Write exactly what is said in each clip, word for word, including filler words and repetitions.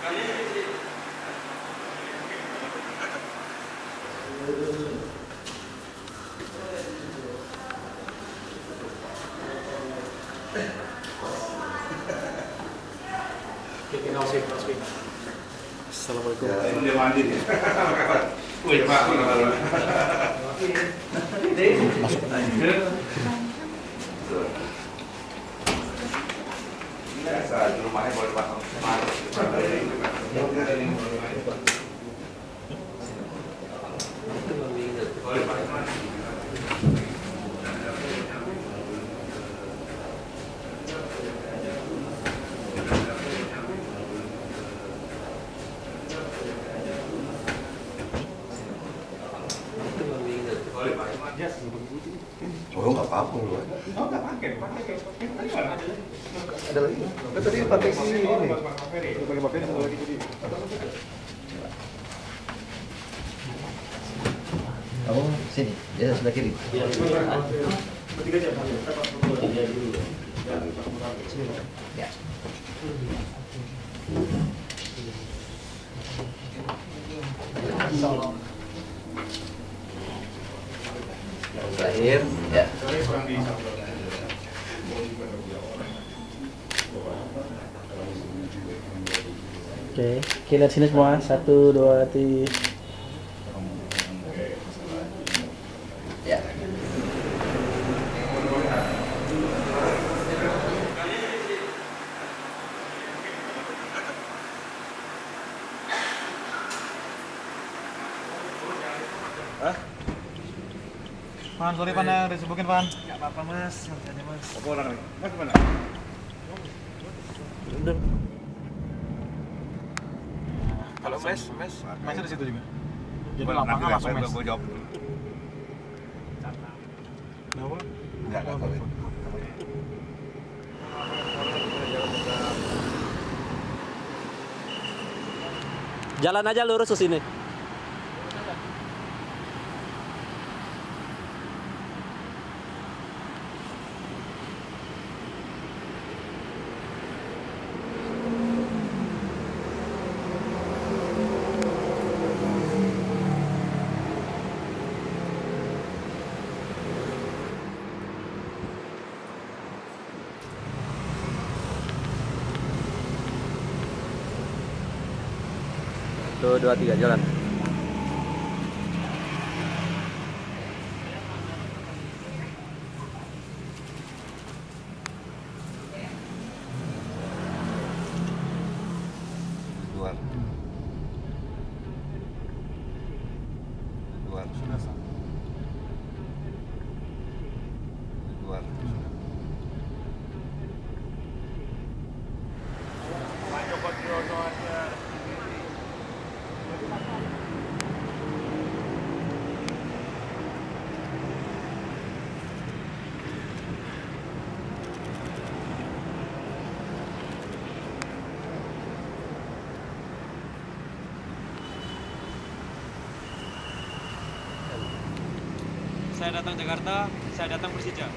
Assalamualaikum. Dia mandi nih. Wih, Pak, mana-mana. Masuk. Biasa di rumahnya boleh pasang semangat. Boleh pasang. Oh, nggak apa-apa loh. Oh, nggak pakai, pakai kayak tadi mana? Ada lagi. Kan tadi pakai sini ini. Pakai pakai satu lagi jadi. Kamu sini, ya sebelah kiri. Bertiga aja. Tiga dulu. Ya. Terakhir, ya. Oke, oke lihat sini semua. Satu, dua, tiga. Ya. Hah? Man, sorry Pan ya, udah disebutin Pan. Gak apa-apa Mas, santai Mas. Apa orang nih? Mas mana? Udah. Kalau mes, mes, mesnya di situ juga. Jadi Nanti lapangan langsung gue mes. gue jawab dulu. Kenapa? Enggak, enggak tahu. Jalan aja lurus ke sini. Satu, dua, tiga, jalan. Dua. Dua. Dua. Saya datang Jakarta, saya datang Persija.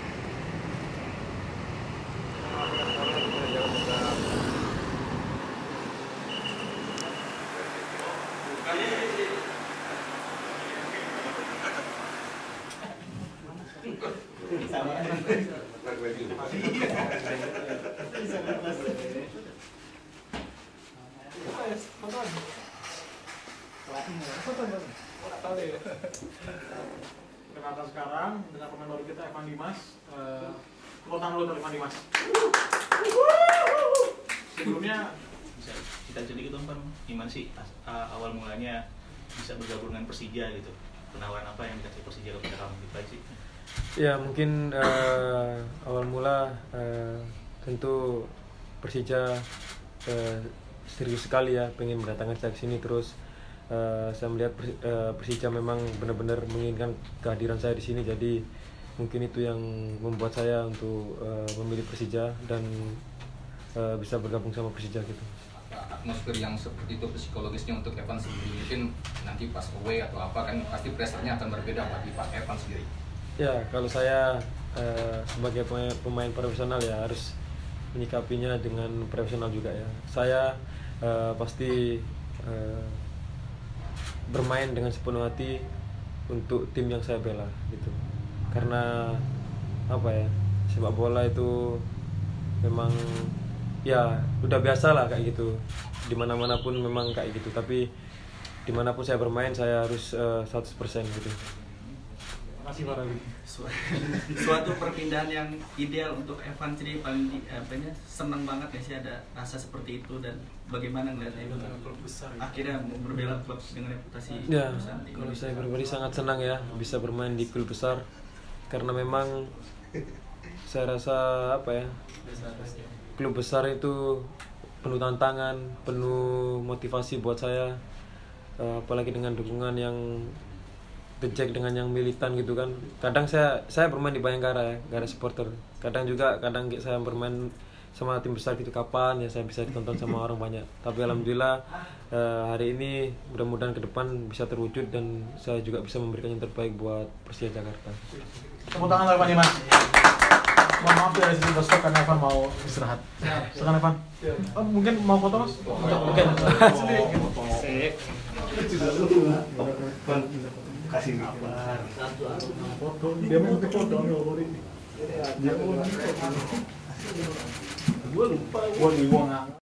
Jakarta sekarang dengan pemain baru kita Evan Dimas. Tepuk tangan dulu untuk Evan Dimas. Sebelumnya bisa kita sedikit dong Pan, gimana sih uh, awal mulanya bisa bergabung dengan Persija gitu? Penawaran apa yang dikasih Persija kepada kamu gitu sih? Ya mungkin uh, awal mula uh, tentu Persija uh, serius sekali ya pengen mendatangkan saya ke sini, terus uh, saya melihat uh, Persija memang benar-benar menginginkan kehadiran saya di sini, jadi mungkin itu yang membuat saya untuk uh, memilih Persija dan uh, bisa bergabung sama Persija gitu. Atmosfer yang seperti itu psikologisnya untuk Evan sendiri, mungkin nanti pas away atau apa kan pasti pressure-nya akan berbeda bagi Pak Evan sendiri. Ya kalau saya uh, sebagai pemain, pemain profesional ya harus menyikapinya dengan profesional juga ya. Saya uh, pasti uh, bermain dengan sepenuh hati untuk tim yang saya bela gitu. Karena apa ya, sepak bola itu memang ya udah biasa lah kayak gitu, dimana-mana pun memang kayak gitu, tapi dimanapun saya bermain saya harus uh, seratus persen gitu. Makasih Pak Rabi. Suatu perpindahan yang ideal untuk Evan sendiri, paling di, apanya, senang banget ya sih ada rasa seperti itu, dan bagaimana ngeliatnya itu akhirnya berbela klub dengan reputasi ya, perusahaan ini. kalau saya pribadi sangat senang ya bisa bermain di klub besar, karena memang saya rasa apa ya, klub besar itu penuh tantangan, penuh motivasi buat saya, uh, apalagi dengan dukungan yang The Jack dengan yang militan gitu kan. Kadang saya saya bermain di Bayangkara ya, gak ada supporter. Kadang juga kadang saya bermain sama tim besar gitu, kapan ya saya bisa ditonton sama orang banyak. Tapi alhamdulillah eh, hari ini mudah-mudahan ke depan bisa terwujud dan saya juga bisa memberikan yang terbaik buat Persija Jakarta. Tepuk tangan Evan Dimas. Mohon maaf ya sedikit stop karena Evan mau istirahat. Silakan Evan. Oh, mungkin mau foto Mas? Oke. Kasih kabar. Foto, dia mau foto ini. Dia mau foto. Gue lupa, gue nih